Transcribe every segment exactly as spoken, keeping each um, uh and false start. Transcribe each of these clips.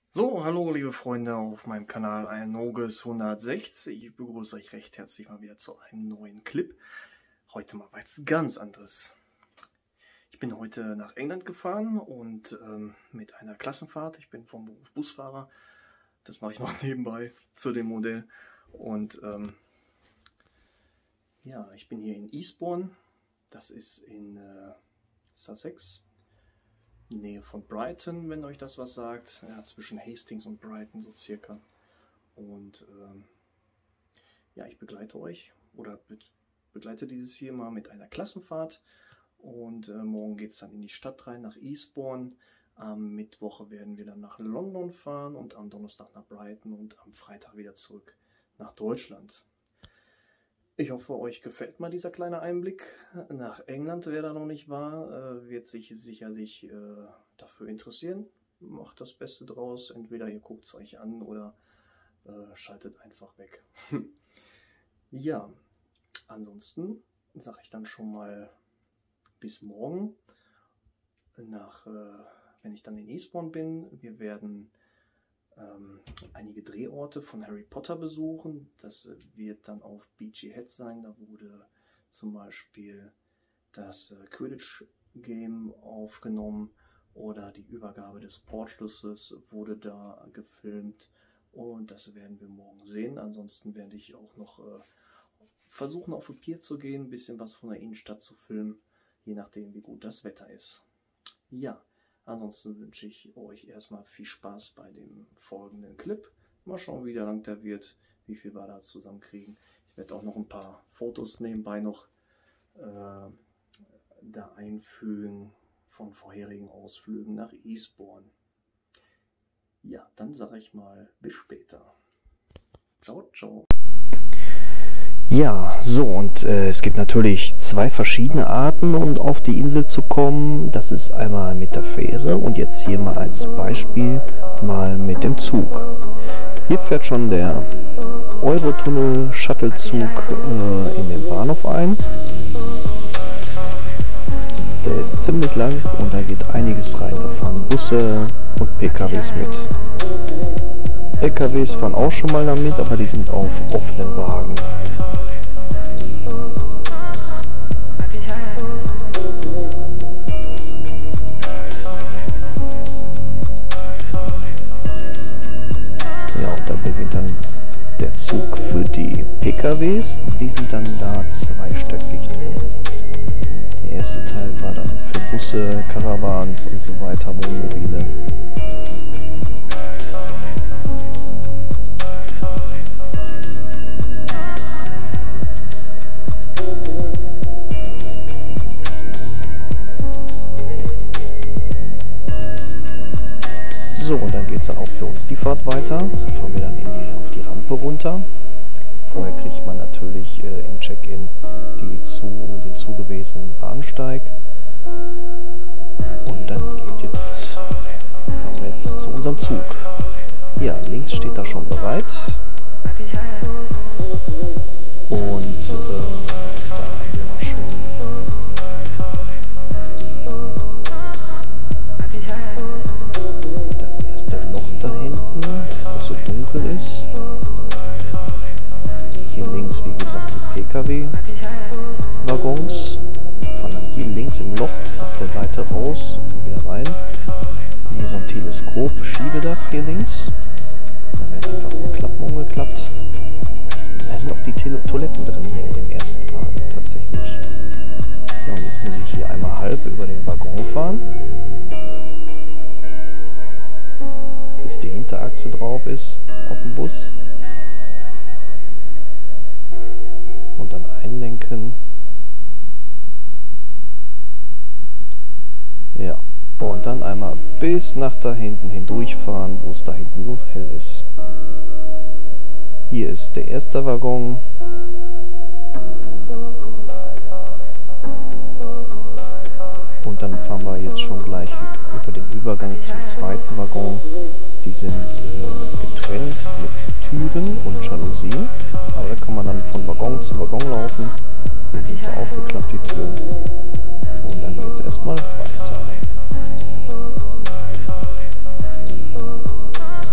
So, hallo liebe Freunde auf meinem Kanal Inogus hundertsechzig. Ich begrüße euch recht herzlich mal wieder zu einem neuen Clip. Heute mal was ganz anderes. Ich bin heute nach England gefahren und ähm, mit einer Klassenfahrt. Ich bin vom Beruf Busfahrer. Das mache ich noch nebenbei zu dem Modell. Und ähm, ja, ich bin hier in Eastbourne. Das ist in äh, Sussex. Nähe von Brighton, wenn euch das was sagt. Ja, zwischen Hastings und Brighton so circa. Und ähm, ja, ich begleite euch oder be begleite dieses hier mal mit einer Klassenfahrt. Und äh, morgen geht es dann in die Stadt rein, nach Eastbourne. Am Mittwoch werden wir dann nach London fahren und am Donnerstag nach Brighton und am Freitag wieder zurück nach Deutschland. Ich hoffe, euch gefällt mal dieser kleine Einblick nach England. Wer da noch nicht war, äh, wird sich sicherlich äh, dafür interessieren. Macht das Beste draus. Entweder ihr guckt es euch an oder äh, schaltet einfach weg. Ja, ansonsten sage ich dann schon mal bis morgen. Nach, äh, wenn ich dann in Eastbourne bin, wir werden Ähm, einige Drehorte von Harry Potter besuchen. Das äh, wird dann auf Beachy Head sein. Da wurde zum Beispiel das äh, Quidditch-Game aufgenommen oder die Übergabe des Portschlüssels wurde da gefilmt und das werden wir morgen sehen. Ansonsten werde ich auch noch äh, versuchen, auf ein Pier zu gehen, ein bisschen was von der Innenstadt zu filmen, je nachdem wie gut das Wetter ist. Ja. Ansonsten wünsche ich euch erstmal viel Spaß bei dem folgenden Clip. Mal schauen, wie lang der wird, wie viel wir da zusammenkriegen. Ich werde auch noch ein paar Fotos nebenbei noch äh, da einfügen von vorherigen Ausflügen nach Eastbourne. Ja, dann sage ich mal bis später. Ciao, ciao. Ja, so und äh, es gibt natürlich zwei verschiedene Arten, um auf die Insel zu kommen. Das ist einmal mit der Fähre und jetzt hier mal als Beispiel mal mit dem Zug. Hier fährt schon der Eurotunnel-Shuttlezug äh, in den Bahnhof ein. Der ist ziemlich lang und da geht einiges rein. Da fahren Busse und P K Ws mit. L K Ws fahren auch schon mal damit, aber die sind auf offenen Wagen. Beginnt dann der Zug für die P K Ws, die sind dann da zweistöckig drin. Der erste Teil war dann für Busse, Caravans und so weiter, Wohnmobile. So, und dann geht es dann auch für uns die Fahrt weiter. Da fahren wir dann in die, auf die Rampe runter. Vorher kriegt man natürlich äh, im Check-in die zu, den zugewiesenen Bahnsteig. Und dann geht jetzt, fahren wir jetzt zu unserem Zug. Ja, links steht da schon bereit. Und äh, da haben wir auch schon da hinten, was so dunkel ist. Hier links, wie gesagt, die P K W-Waggons. Fahren dann hier links im Loch auf der Seite raus und wieder rein. Und hier so ein Teleskop, Schiebedach hier links. Dann werden einfach nur Klappen umgeklappt. Da sind auch die Te Toiletten drin hier in dem ersten Wagen tatsächlich. Ja, und jetzt muss ich hier einmal halb über den Waggon fahren, bis die Hinterachse drauf ist auf dem Bus und dann einlenken. Ja, und dann einmal bis nach da hinten hindurchfahren, wo es da hinten so hell ist. Hier ist der erste Waggon. Und dann fahren wir jetzt schon gleich über den Übergang zum zweiten Waggon. Die sind äh, getrennt mit Türen und Jalousien, aber da kann man dann von Waggon zu Waggon laufen. Hier sind sie aufgeklappt, die Türen. Und dann geht es erstmal weiter.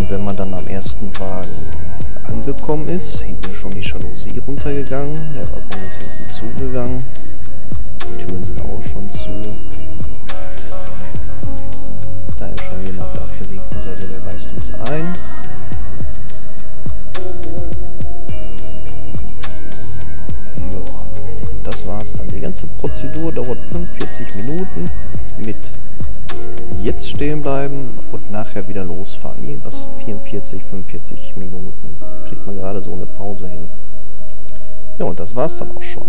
Und wenn man dann am ersten Wagen angekommen ist, hinten ist schon die Jalousie runtergegangen, der Waggon ist hinten zugegangen, die Türen sind auch schon zu. Da ist schon jemand auf der linken Seite, der weist uns ein. Ja, und das war's dann. Die ganze Prozedur dauert fünfundvierzig Minuten mit jetzt stehen bleiben und nachher wieder losfahren. Irgendwas vierundvierzig, fünfundvierzig Minuten. Kriegt man gerade so eine Pause hin. Ja, und das war's dann auch schon.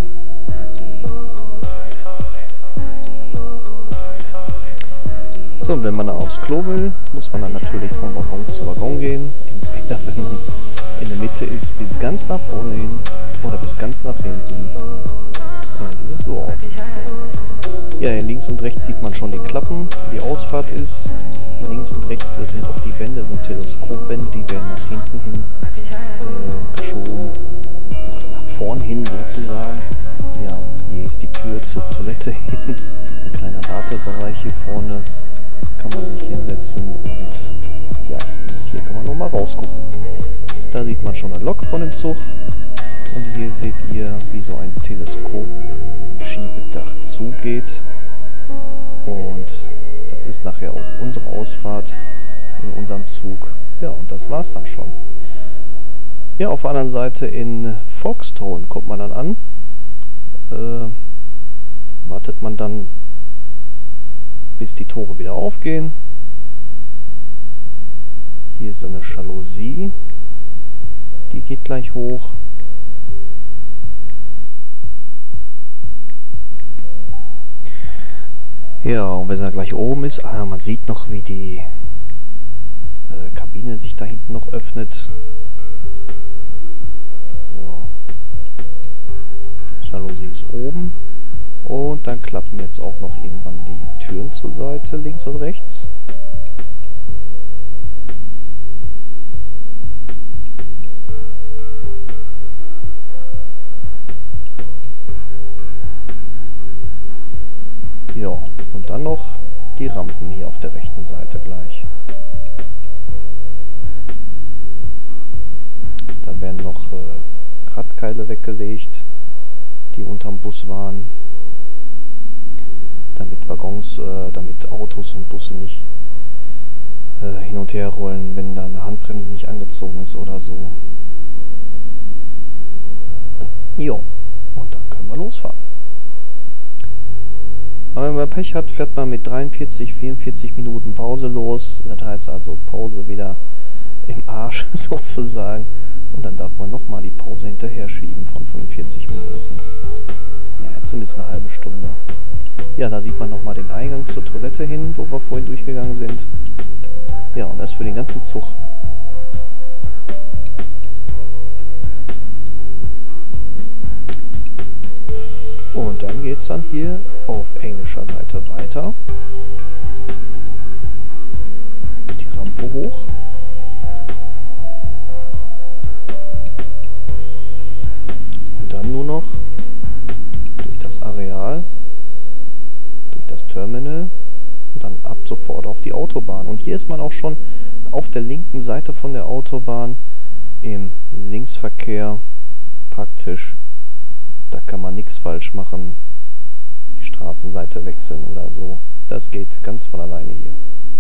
So, und wenn man dann aufs Klo will, muss man dann natürlich von Waggon zu Waggon gehen. Entweder wenn man in der Mitte ist, bis ganz nach vorne hin oder bis ganz nach hinten. Und dann sieht es so aus. Ja, hier links und rechts sieht man schon die Klappen, wo die Ausfahrt ist. Links und rechts, das sind auch die Wände, sind Teleskopwände, die werden nach hinten hin äh, geschoben. Nach, nach vorn hin sozusagen. Ja, hier ist die Tür zur Toilette hin. Das ist ein kleiner Wartebereich hier vorne. Kann man sich hinsetzen und ja, hier kann man nochmal rausgucken. Da sieht man schon eine Lok von dem Zug. Und hier seht ihr, wie so ein Teleskop-Schiebedach zugeht. Und das ist nachher auch unsere Ausfahrt in unserem Zug. Ja, und das war's dann schon. Ja, auf der anderen Seite in Folkestone kommt man dann an. Äh, wartet man dann, bis die Tore wieder aufgehen. Hier ist so eine Jalousie. Die geht gleich hoch. Ja, und wenn er gleich oben ist, ah, man sieht noch, wie die äh, Kabine sich da hinten noch öffnet. So. Jalousie ist oben. Und dann klappen jetzt auch noch irgendwann die Türen zur Seite, links und rechts. Ja, und dann noch die Rampen hier auf der rechten Seite gleich. Da werden noch äh, Radkeile weggelegt, die unterm Bus waren, damit Waggons, äh, damit Autos und Busse nicht äh, hin und her rollen, wenn da eine Handbremse nicht angezogen ist oder so. Jo, und dann können wir losfahren. Aber wenn man Pech hat, fährt man mit dreiundvierzig, vierundvierzig Minuten Pause los. Das heißt also Pause wieder im Arsch sozusagen. Und dann darf man nochmal die Pause hinterher schieben von fünfundvierzig Minuten. Ja, zumindest eine halbe Stunde. Ja, da sieht man nochmal den Eingang zur Toilette hin, wo wir vorhin durchgegangen sind. Ja, und das für den ganzen Zug. Und dann geht es dann hier auf englischer Seite weiter. Die Rampe hoch. Und dann nur noch durch das Areal, durch das Terminal und dann ab sofort auf die Autobahn. Und hier ist man auch schon auf der linken Seite von der Autobahn im Linksverkehr praktisch. Da kann man nichts falsch machen, die Straßenseite wechseln oder so. Das geht ganz von alleine hier.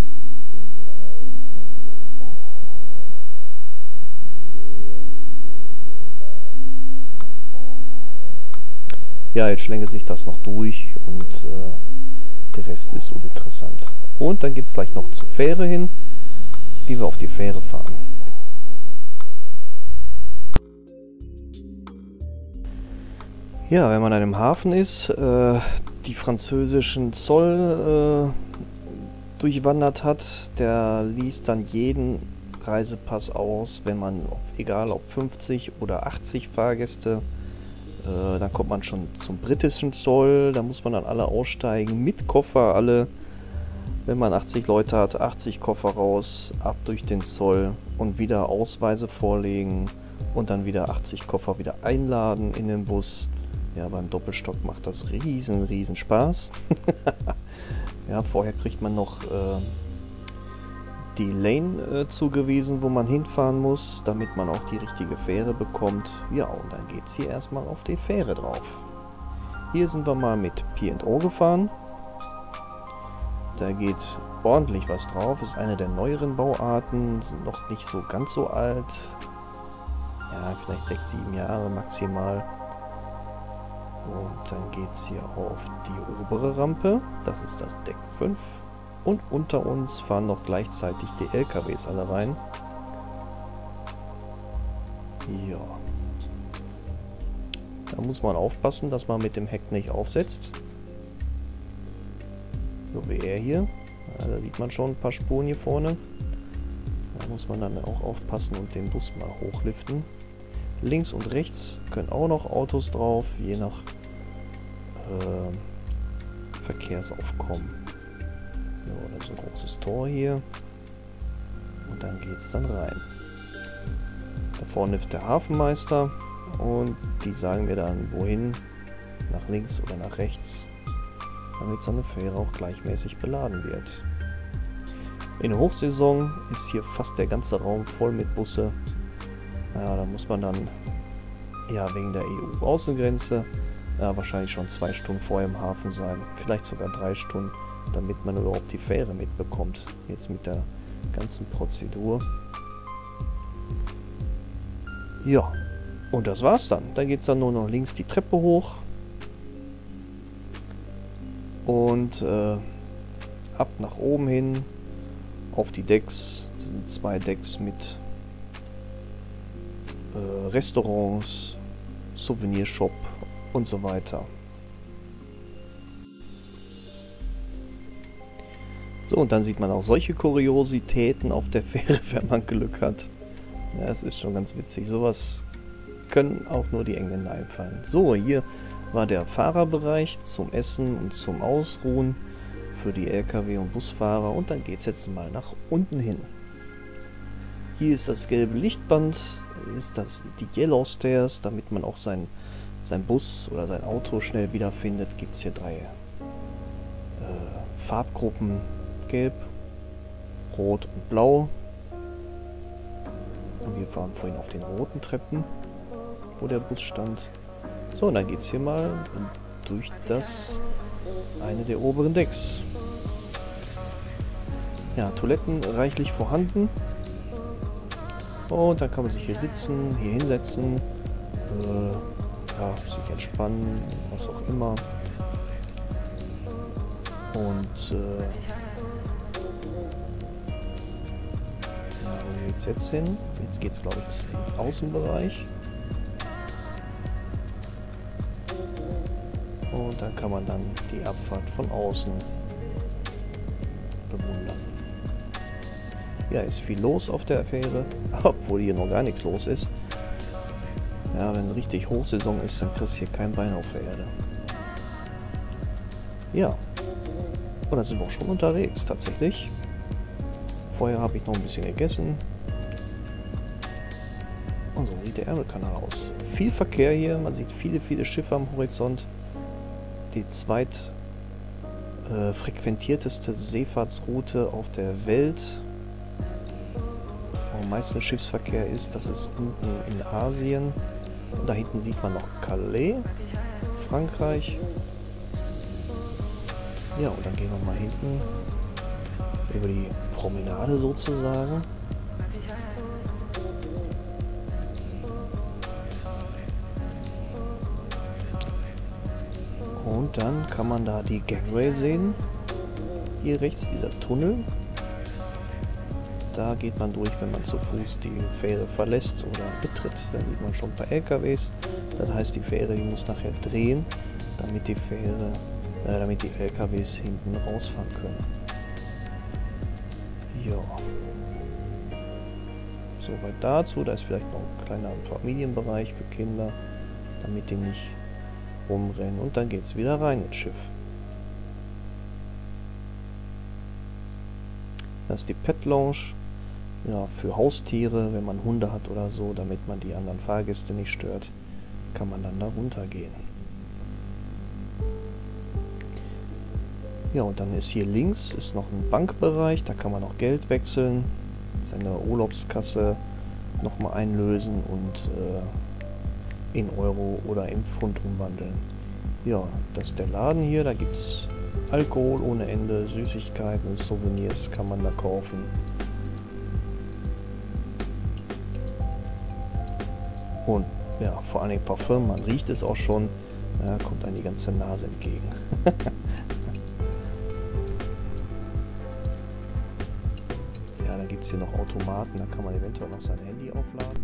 Ja, jetzt schlängelt sich das noch durch und äh, der Rest ist uninteressant. Und dann geht es gleich noch zur Fähre hin, wie wir auf die Fähre fahren. Ja, wenn man an einem Hafen ist, äh, die französischen Zoll äh, durchwandert hat, der liest dann jeden Reisepass aus, wenn man, egal ob fünfzig oder achtzig Fahrgäste, äh, dann kommt man schon zum britischen Zoll, da muss man dann alle aussteigen, mit Koffer alle. Wenn man achtzig Leute hat, achtzig Koffer raus, ab durch den Zoll und wieder Ausweise vorlegen und dann wieder achtzig Koffer wieder einladen in den Bus. Ja, beim Doppelstock macht das riesen, riesen Spaß. Ja, vorher kriegt man noch äh, die Lane äh, zugewiesen, wo man hinfahren muss, damit man auch die richtige Fähre bekommt. Ja, und dann geht es hier erstmal auf die Fähre drauf. Hier sind wir mal mit P und O gefahren. Da geht ordentlich was drauf. Ist eine der neueren Bauarten, sind noch nicht so ganz so alt. Ja, vielleicht sechs, sieben Jahre maximal. Und dann geht es hier auf die obere Rampe. Das ist das Deck fünf. Und unter uns fahren noch gleichzeitig die L K Ws alle rein. Ja. Da muss man aufpassen, dass man mit dem Heck nicht aufsetzt. So wie er hier. Ja, da sieht man schon ein paar Spuren hier vorne. Da muss man dann auch aufpassen und den Bus mal hochliften. Links und rechts können auch noch Autos drauf, je nach äh, Verkehrsaufkommen. Ja, das ist ein großes Tor hier. Und dann geht es dann rein. Da vorne ist der Hafenmeister und die sagen mir dann, wohin, nach links oder nach rechts, damit so eine Fähre auch gleichmäßig beladen wird. In der Hochsaison ist hier fast der ganze Raum voll mit Busse. Ja, da muss man dann, ja, wegen der E U-Außengrenze, ja, wahrscheinlich schon zwei Stunden vorher im Hafen sein, vielleicht sogar drei Stunden, damit man überhaupt die Fähre mitbekommt. Jetzt mit der ganzen Prozedur. Ja, und das war's dann. Dann geht es dann nur noch links die Treppe hoch. Und äh, ab nach oben hin auf die Decks. Das sind zwei Decks mit äh, Restaurants, Souvenirshop und so weiter. So, und dann sieht man auch solche Kuriositäten auf der Fähre, wenn man Glück hat. Ja, es ist schon ganz witzig. Sowas können auch nur die Engländer einfallen. So, hier war der Fahrerbereich zum Essen und zum Ausruhen für die L K W- und Busfahrer. Und dann geht es jetzt mal nach unten hin. Hier ist das gelbe Lichtband, ist das die Yellow Stairs, damit man auch sein, sein Bus oder sein Auto schnell wiederfindet. Gibt es hier drei äh, Farbgruppen. Gelb, Rot und Blau. Und wir fahren vorhin auf den roten Treppen, wo der Bus stand. So, und dann geht es hier mal durch das eine der oberen Decks. Ja, Toiletten reichlich vorhanden. Und dann kann man sich hier sitzen, hier hinsetzen, äh, ja, sich entspannen, was auch immer. Und äh, jetzt hin. Jetzt geht es, glaube ich, im Außenbereich. Und dann kann man dann die Abfahrt von außen bewundern. Ja, ist viel los auf der Fähre, obwohl hier noch gar nichts los ist. Ja, wenn richtig Hochsaison ist, dann kriegst du hier kein Bein auf der Erde. Ja, und dann sind wir auch schon unterwegs, tatsächlich. Vorher habe ich noch ein bisschen gegessen. Und so sieht der Ärmelkanal aus. Viel Verkehr hier, man sieht viele, viele Schiffe am Horizont. Die zweit äh, frequentierteste Seefahrtsroute auf der Welt. Wo am meisten Schiffsverkehr ist, das ist unten in Asien. Und da hinten sieht man noch Calais, Frankreich. Ja, und dann gehen wir mal hinten über die Promenade sozusagen. Und dann kann man da die Gangway sehen. Hier rechts dieser Tunnel. Da geht man durch, wenn man zu Fuß die Fähre verlässt oder betritt. Da sieht man schon ein paar L K Ws. Das heißt, die Fähre, die muss nachher drehen, damit die Fähre, äh, damit die L K Ws hinten rausfahren können. Ja. Soweit dazu. Da ist vielleicht noch ein kleiner Familienbereich für Kinder, damit die nicht rumrennen. Und dann geht es wieder rein ins Schiff. Das ist die Pet Lounge. Ja, für Haustiere, wenn man Hunde hat oder so, damit man die anderen Fahrgäste nicht stört, kann man dann da runtergehen. Ja, und dann ist hier links ist noch ein Bankbereich, da kann man noch Geld wechseln, seine Urlaubskasse nochmal einlösen und äh, in Euro oder in Pfund umwandeln. Ja, das ist der Laden hier, da gibt es Alkohol ohne Ende, Süßigkeiten, Souvenirs kann man da kaufen. Und ja, vor allem Parfüm, man riecht es auch schon, ja, kommt einem die ganze Nase entgegen. Ja, da gibt es hier noch Automaten, da kann man eventuell noch sein Handy aufladen.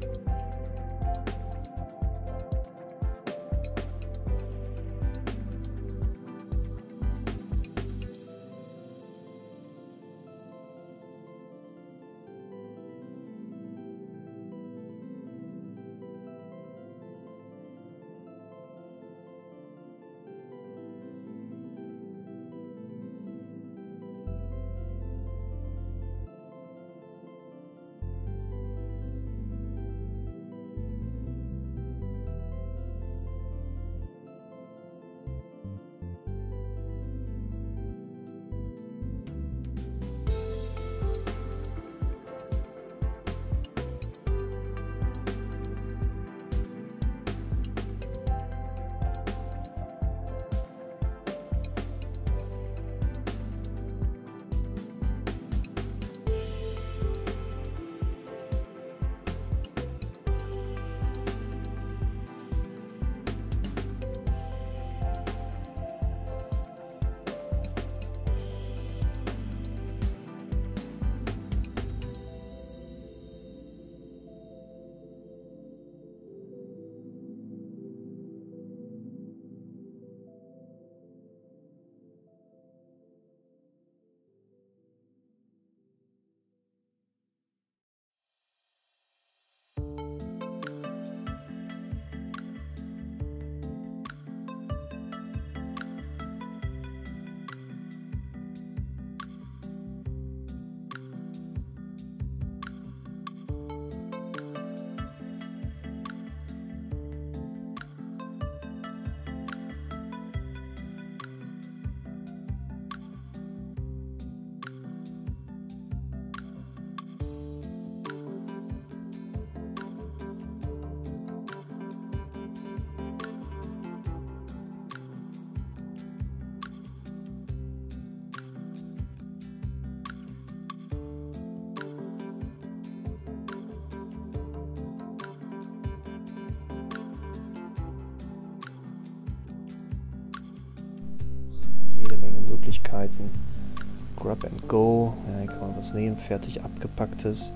Jede Menge Möglichkeiten. Grab and Go, ja, hier kann man was nehmen, fertig abgepacktes,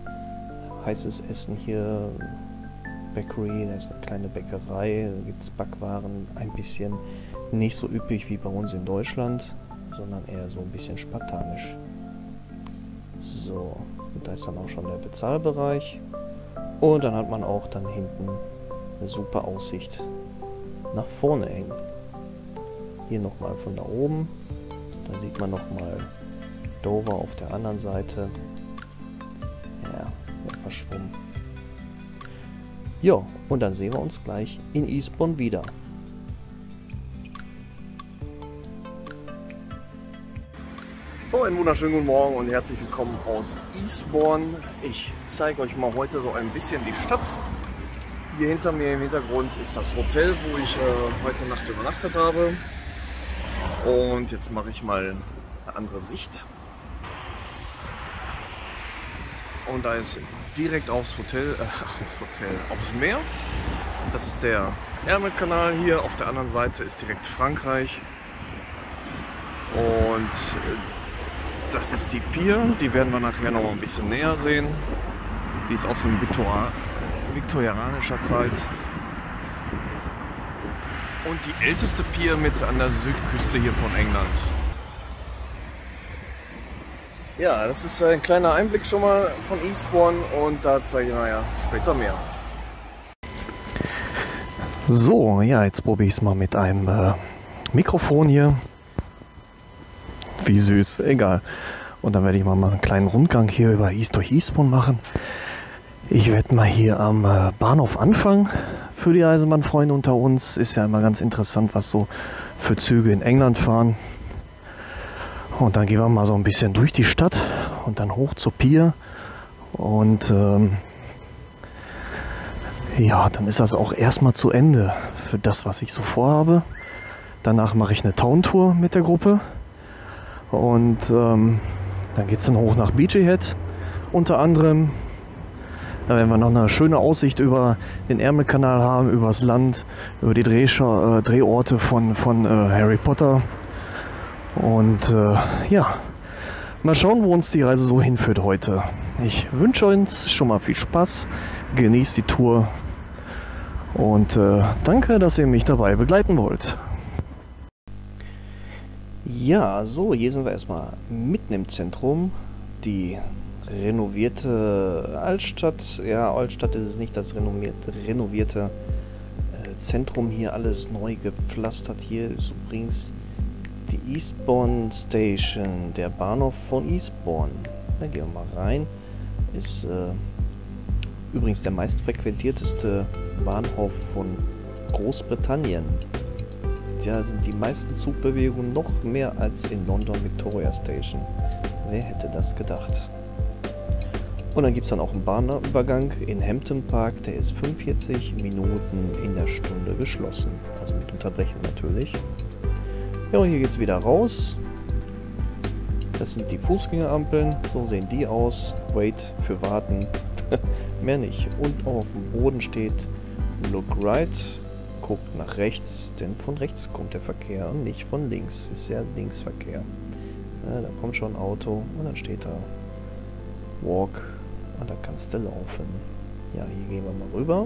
heißes Essen hier, Bakery, da ist eine kleine Bäckerei, da gibt es Backwaren, ein bisschen nicht so üppig wie bei uns in Deutschland, sondern eher so ein bisschen spartanisch. So, und da ist dann auch schon der Bezahlbereich und dann hat man auch dann hinten eine super Aussicht nach vorne hängen. Hier nochmal von da oben, da sieht man nochmal Dover auf der anderen Seite. Ja, ist ja verschwommen. Jo, und dann sehen wir uns gleich in Eastbourne wieder. So, einen wunderschönen guten Morgen und herzlich willkommen aus Eastbourne. Ich zeige euch mal heute so ein bisschen die Stadt. Hier hinter mir im Hintergrund ist das Hotel, wo ich äh, heute Nacht übernachtet habe. Und jetzt mache ich mal eine andere Sicht. Und da ist direkt aufs Hotel, äh, aufs Hotel, aufs Meer. Das ist der Ärmelkanal hier. Auf der anderen Seite ist direkt Frankreich. Und äh, das ist die Pier. Die werden wir nachher noch ein bisschen näher sehen. Die ist aus dem Viktor viktorianischer Zeit. Und die älteste Pier mit an der Südküste hier von England. Ja, das ist ein kleiner Einblick schon mal von Eastbourne und da zeige ich nachher später mehr. So, ja, jetzt probiere ich es mal mit einem äh, Mikrofon hier. Wie süß, egal. Und dann werde ich mal, mal einen kleinen Rundgang hier über East durch Eastbourne machen. Ich werde mal hier am äh, Bahnhof anfangen. Für die Eisenbahnfreunde unter uns ist ja immer ganz interessant, was so für Züge in England fahren. Und dann gehen wir mal so ein bisschen durch die Stadt und dann hoch zur Pier. Und ähm, ja, dann ist das auch erstmal zu Ende für das, was ich so vorhabe. Danach mache ich eine Town-Tour mit der Gruppe. Und ähm, dann geht es dann hoch nach Beachy Head unter anderem. Da werden wir noch eine schöne Aussicht über den Ärmelkanal haben, über das Land, über die Drehscha äh, Drehorte von, von äh, Harry Potter. Und äh, ja, mal schauen, wo uns die Reise so hinführt heute. Ich wünsche uns schon mal viel Spaß, genießt die Tour und äh, danke, dass ihr mich dabei begleiten wollt. Ja, so, hier sind wir erstmal mitten im Zentrum. Die renovierte Altstadt, ja, Altstadt ist es nicht, das renovierte, renovierte äh, Zentrum hier, alles neu gepflastert. Hier ist übrigens die Eastbourne Station, der Bahnhof von Eastbourne. Da gehen wir mal rein. Ist äh, übrigens der meistfrequentierteste Bahnhof von Großbritannien. Da sind die meisten Zugbewegungen noch mehr als in London Victoria Station. Wer hätte das gedacht? Und dann gibt es dann auch einen Bahnübergang in Hampton Park, der ist fünfundvierzig Minuten in der Stunde geschlossen. Also mit Unterbrechung natürlich. Ja, und hier geht es wieder raus. Das sind die Fußgängerampeln, so sehen die aus. Wait für warten, mehr nicht. Und auf dem Boden steht Look right, guckt nach rechts, denn von rechts kommt der Verkehr und nicht von links. Ist ja Linksverkehr. Ja, da kommt schon ein Auto und dann steht da Walk und da kannst du laufen. Ja, hier gehen wir mal rüber.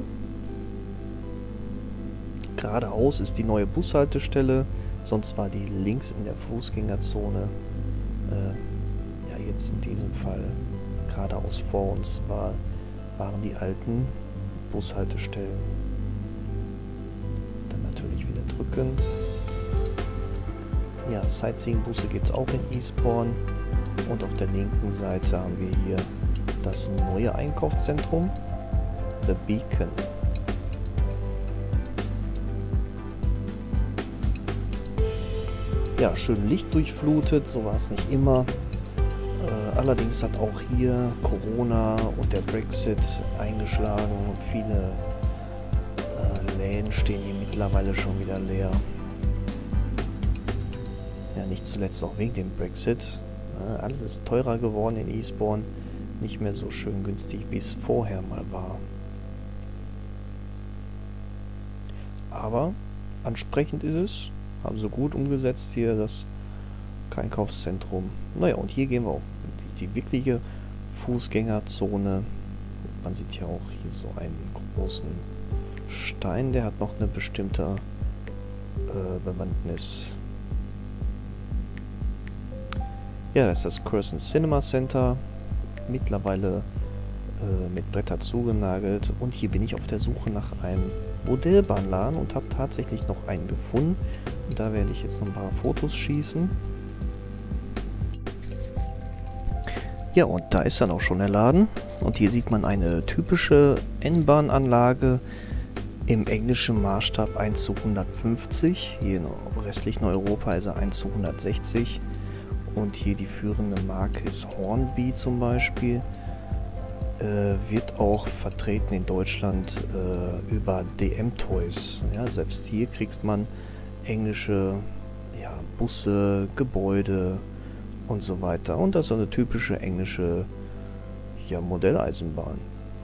Geradeaus ist die neue Bushaltestelle, sonst war die links in der Fußgängerzone. Äh, ja, jetzt in diesem Fall geradeaus vor uns war, waren die alten Bushaltestellen. Dann natürlich wieder drücken. Ja, Sightseeing-Busse gibt es auch in Eastbourne. Und auf der linken Seite haben wir hier das neue Einkaufszentrum, The Beacon. Ja, schön lichtdurchflutet, so war es nicht immer. Äh, allerdings hat auch hier Corona und der Brexit eingeschlagen. Viele äh, Läden stehen hier mittlerweile schon wieder leer. Ja, nicht zuletzt auch wegen dem Brexit. Äh, alles ist teurer geworden in Eastbourne. Nicht mehr so schön günstig, wie es vorher mal war. Aber ansprechend ist es. Haben sie gut umgesetzt hier, das Einkaufszentrum. Naja, und hier gehen wir auch in die wirkliche Fußgängerzone. Man sieht ja auch hier so einen großen Stein, der hat noch eine bestimmte äh, Bewandtnis. Ja, das ist das Curzon Cinema Center. Mittlerweile äh, mit Bretter zugenagelt. Und hier bin ich auf der Suche nach einem Modellbahnladen und habe tatsächlich noch einen gefunden. Und da werde ich jetzt noch ein paar Fotos schießen. Ja, und da ist dann auch schon der Laden. Und hier sieht man eine typische N-Bahn-Anlage im englischen Maßstab eins zu hundertfünfzig. Hier im restlichen Europa ist er eins zu hundertsechzig. Und hier die führende Marke ist Hornby zum Beispiel. Äh, wird auch vertreten in Deutschland äh, über D M Toys. Ja, selbst hier kriegt man englische ja, Busse, Gebäude und so weiter. Und das ist eine typische englische ja, Modelleisenbahn.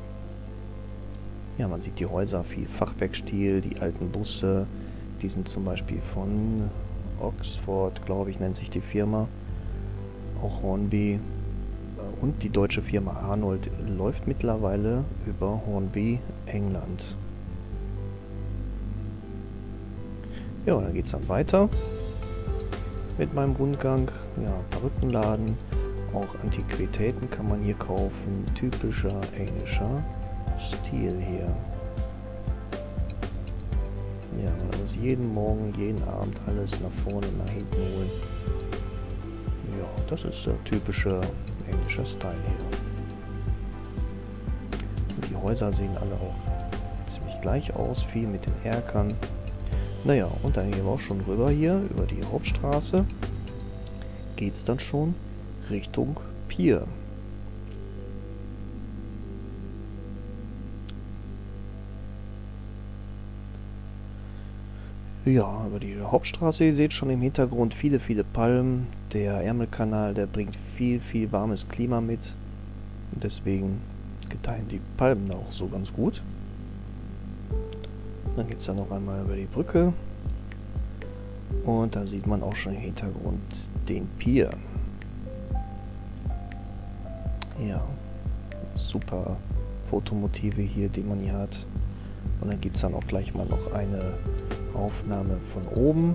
Ja, man sieht die Häuser, viel Fachwerkstil, die alten Busse. Die sind zum Beispiel von Oxford, glaube ich, nennt sich die Firma. Auch Hornby. Und die deutsche Firma Arnold läuft mittlerweile über Hornby England. Ja, dann geht es dann weiter mit meinem Rundgang. Ja, Perückenladen, auch Antiquitäten kann man hier kaufen. Typischer englischer Stil hier. Ja, also jeden Morgen, jeden Abend alles nach vorne, nach hinten holen. Ja, das ist der typische englischer Style hier. Und die Häuser sehen alle auch ziemlich gleich aus, viel mit den Erkern. Naja, und dann gehen wir auch schon rüber hier über die Hauptstraße. geht's dann schon Richtung Pier. Ja, über die Hauptstraße, ihr seht schon im Hintergrund viele, viele Palmen. Der Ärmelkanal, der bringt viel, viel warmes Klima mit. Und deswegen gedeihen die Palmen auch so ganz gut. Dann geht es dann noch einmal über die Brücke. Und da sieht man auch schon im Hintergrund den Pier. Ja, super Fotomotive hier, die man hier hat. Und dann gibt es dann auch gleich mal noch eine Aufnahme von oben.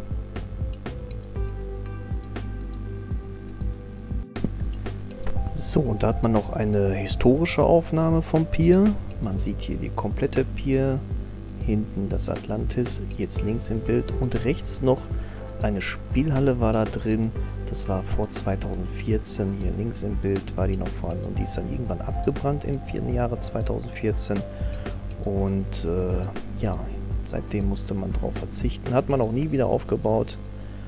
So, und da hat man noch eine historische Aufnahme vom Pier. Man sieht hier die komplette Pier, hinten das Atlantis, jetzt links im Bild und rechts noch eine Spielhalle war da drin. Das war vor zweitausendvierzehn, hier links im Bild war die noch vorhanden und die ist dann irgendwann abgebrannt im vierten Jahre zweitausendvierzehn. Und äh, ja, seitdem musste man darauf verzichten. Hat man auch nie wieder aufgebaut.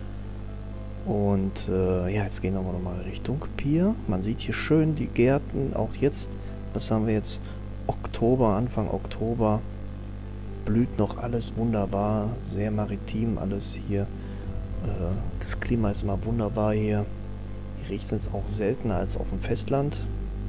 Und äh, ja, jetzt gehen wir nochmal Richtung Pier. Man sieht hier schön die Gärten. Auch jetzt, was haben wir jetzt? Oktober, Anfang Oktober. Blüht noch alles wunderbar. Sehr maritim alles hier. Äh, das Klima ist immer wunderbar hier. Hier riecht es auch seltener als auf dem Festland.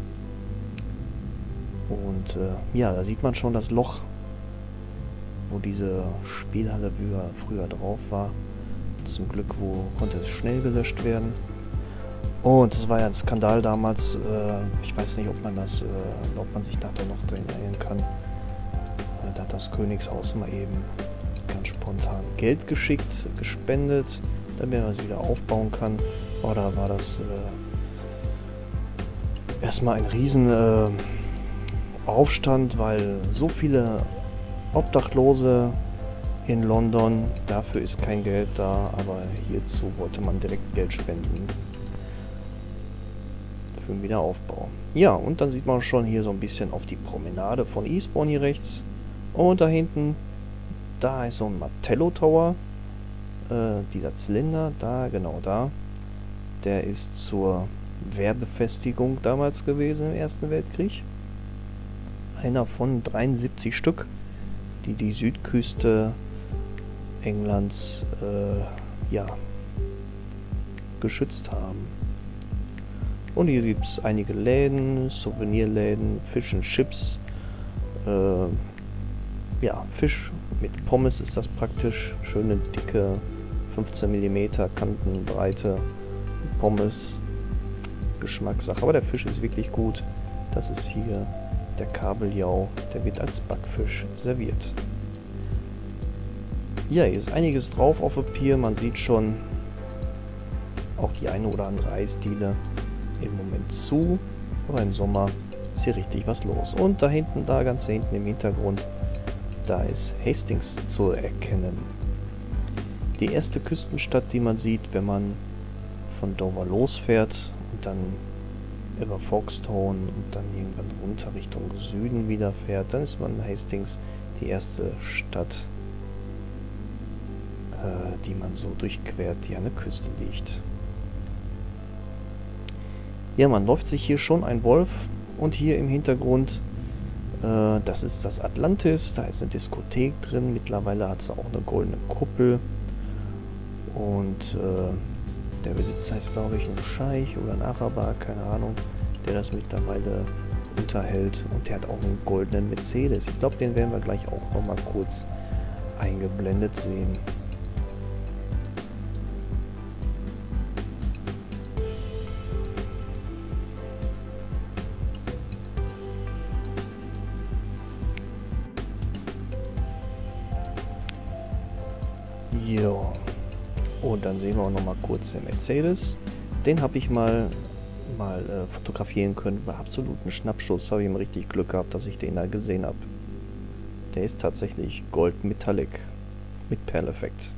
Und äh, ja, da sieht man schon das Loch, wo diese Spielhalle früher drauf war. Zum Glück wo konnte es schnell gelöscht werden. Und es war ja ein Skandal damals. Äh, ich weiß nicht, ob man das, äh, ob man sich nachher noch daran erinnern kann. Äh, da hat das Königshaus mal eben ganz spontan Geld geschickt, gespendet, damit man es wieder aufbauen kann. Aber da war das äh, erstmal ein riesen äh, Aufstand, weil so viele Obdachlose in London, dafür ist kein Geld da, aber hierzu wollte man direkt Geld spenden für den Wiederaufbau. Ja, und dann sieht man schon hier so ein bisschen auf die Promenade von Eastbourne hier rechts. Und da hinten, da ist so ein Martello Tower, äh, dieser Zylinder, da, genau da. Der ist zur Wehrbefestigung damals gewesen im Ersten Weltkrieg. Einer von dreiundsiebzig Stück, die die Südküste Englands äh, ja, geschützt haben. Und hier gibt es einige Läden, Souvenirläden, Fish and Chips. Äh, ja, Fisch mit Pommes ist das praktisch. Schöne, dicke, fünfzehn Millimeter Kantenbreite Pommes. Geschmackssache, aber der Fisch ist wirklich gut. Das ist hier der Kabeljau, der wird als Backfisch serviert. Ja, hier ist einiges drauf auf dem Pier. Man sieht schon auch die eine oder andere Eisdiele im Moment zu. Aber im Sommer ist hier richtig was los. Und da hinten, da ganz hinten im Hintergrund, da ist Hastings zu erkennen. Die erste Küstenstadt, die man sieht, wenn man von Dover losfährt und dann über Folkestone und dann irgendwann runter Richtung Süden wieder fährt, dann ist man in Hastings, die erste Stadt, äh, die man so durchquert, die an der Küste liegt. Ja, man läuft sich hier schon ein Wolf und hier im Hintergrund, äh, das ist das Atlantis, da ist eine Diskothek drin, mittlerweile hat sie auch eine goldene Kuppel und äh, der Besitzer ist, glaube ich, ein Scheich oder ein Araber, keine Ahnung, der das mittlerweile unterhält. Und der hat auch einen goldenen Mercedes. Ich glaube, den werden wir gleich auch noch mal kurz eingeblendet sehen. Jo. Und dann sehen wir auch noch mal kurz den Mercedes. Den habe ich mal, mal äh, fotografieren können. War absolut ein Schnappschuss. Habe ich immer richtig Glück gehabt, dass ich den da gesehen habe. Der ist tatsächlich Gold Metallic mit Perleffekt.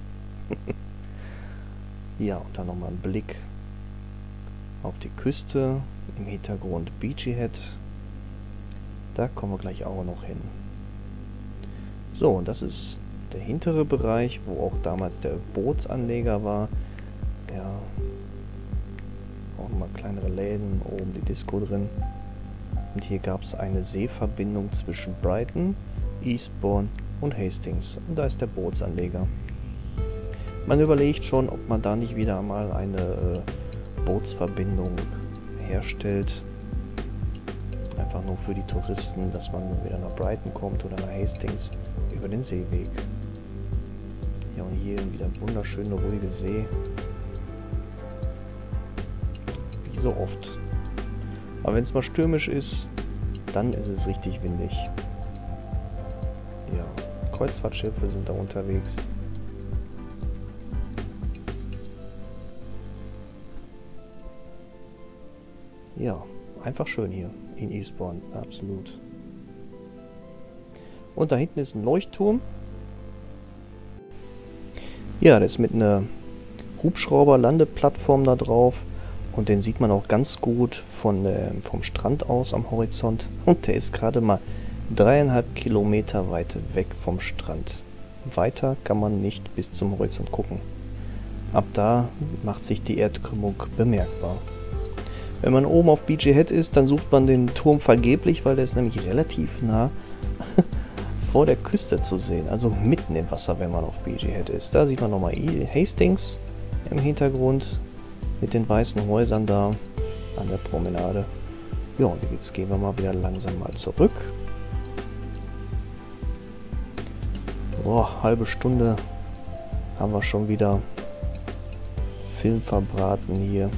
Ja, und dann nochmal ein Blick auf die Küste. Im Hintergrund Beachy Head. Da kommen wir gleich auch noch hin. So, und das ist der hintere Bereich, wo auch damals der Bootsanleger war. Ja, auch nochmal kleinere Läden, oben die Disco drin. Und hier gab es eine Seeverbindung zwischen Brighton, Eastbourne und Hastings. Und da ist der Bootsanleger. Man überlegt schon, ob man da nicht wieder einmal eine äh, Bootsverbindung herstellt. Einfach nur für die Touristen, dass man wieder nach Brighton kommt oder nach Hastings über den Seeweg. Ja, und hier wieder wunderschöne, ruhige See. Wie so oft. Aber wenn es mal stürmisch ist, dann ist es richtig windig. Ja, Kreuzfahrtschiffe sind da unterwegs. Ja, einfach schön hier in Eastbourne, absolut. Und da hinten ist ein Leuchtturm. Ja, das ist mit einer Hubschrauber-Landeplattform da drauf. Und den sieht man auch ganz gut von, äh, vom Strand aus am Horizont. Und der ist gerade mal dreieinhalb Kilometer weit weg vom Strand. Weiter kann man nicht bis zum Horizont gucken. Ab da macht sich die Erdkrümmung bemerkbar. Wenn man oben auf B G Head ist, dann sucht man den Turm vergeblich, weil der ist nämlich relativ nah vor der Küste zu sehen. Also mitten im Wasser, wenn man auf B G Head ist. Da sieht man nochmal Hastings im Hintergrund mit den weißen Häusern da an der Promenade. Ja, und jetzt gehen wir mal wieder langsam mal zurück. Boah, halbe Stunde haben wir schon wieder Film verbraten hier.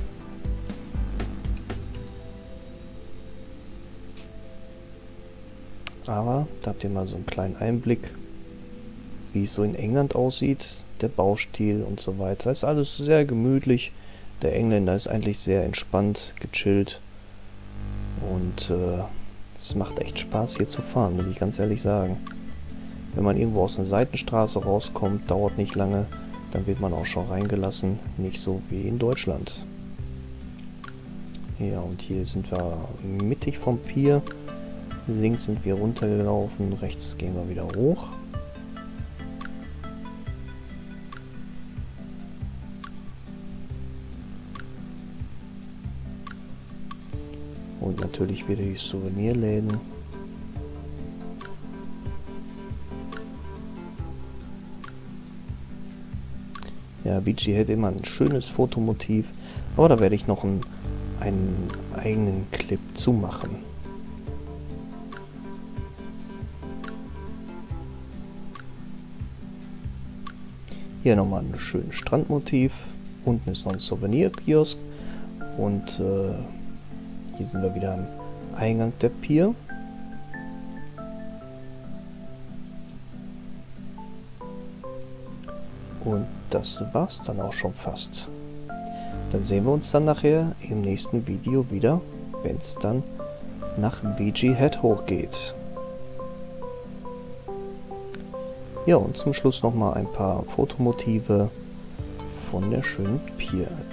Aber da habt ihr mal so einen kleinen Einblick, wie es so in England aussieht, der Baustil und so weiter. Ist alles sehr gemütlich. Der Engländer ist eigentlich sehr entspannt, gechillt. Und äh, es macht echt Spaß hier zu fahren, muss ich ganz ehrlich sagen. Wenn man irgendwo aus einer Seitenstraße rauskommt, dauert nicht lange, dann wird man auch schon reingelassen. Nicht so wie in Deutschland. Ja, und hier sind wir mittig vom Pier. Links sind wir runtergelaufen, rechts gehen wir wieder hoch. Und natürlich wieder die Souvenirläden. Ja, B G Head immer ein schönes Fotomotiv, aber da werde ich noch einen, einen eigenen Clip zu machen. Hier nochmal ein schönes Strandmotiv. Unten ist noch ein Souvenirkiosk. Und äh, hier sind wir wieder am Eingang der Pier. Und das war's dann auch schon fast. Dann sehen wir uns dann nachher im nächsten Video wieder, wenn es dann nach B G Head hochgeht. Ja, und zum Schluss noch mal ein paar Fotomotive von der schönen Pier.